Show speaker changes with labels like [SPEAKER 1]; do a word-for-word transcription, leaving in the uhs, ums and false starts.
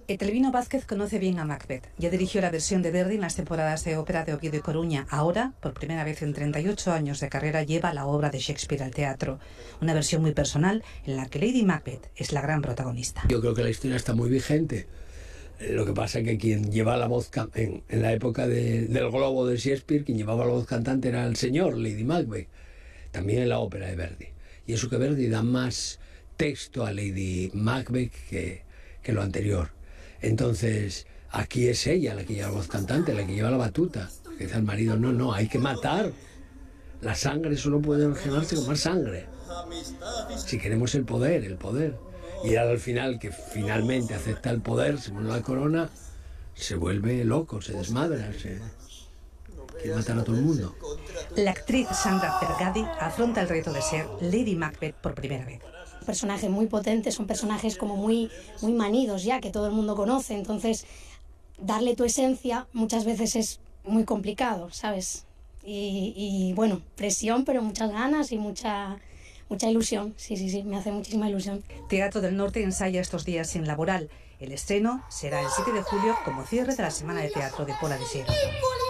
[SPEAKER 1] Etelvino Vázquez conoce bien a Macbeth. Ya dirigió la versión de Verdi en las temporadas de ópera de Oviedo y Coruña. Ahora, por primera vez en treinta y ocho años de carrera, lleva la obra de Shakespeare al teatro. Una versión muy personal en la que Lady Macbeth es la gran protagonista.
[SPEAKER 2] Yo creo que la historia está muy vigente. Lo que pasa es que quien lleva la voz en, en la época de, del globo de Shakespeare, quien llevaba la voz cantante era el señor Lady Macbeth, también en la ópera de Verdi. Y eso que Verdi da más texto a Lady Macbeth que, que lo anterior. Entonces, aquí es ella la que lleva la voz cantante, la que lleva la batuta. Que dice al marido, no, no, hay que matar. La sangre solo puede originarse con más sangre. Si queremos el poder, el poder. Y al final, que finalmente acepta el poder, se pone la corona, se vuelve loco, se desmadra, se quiere matar a todo el mundo.
[SPEAKER 1] La actriz Sandra Fergadi afronta el reto de ser Lady Macbeth por primera vez.
[SPEAKER 3] Personajes muy potentes, son personajes como muy, muy manidos ya, que todo el mundo conoce, entonces darle tu esencia muchas veces es muy complicado, ¿sabes? Y, y bueno, presión, pero muchas ganas y mucha... Mucha ilusión, sí, sí, sí, me hace muchísima ilusión.
[SPEAKER 1] Teatro del Norte ensaya estos días sin laboral. El estreno será el siete de julio como cierre de la Semana de Teatro de Pola de Siero.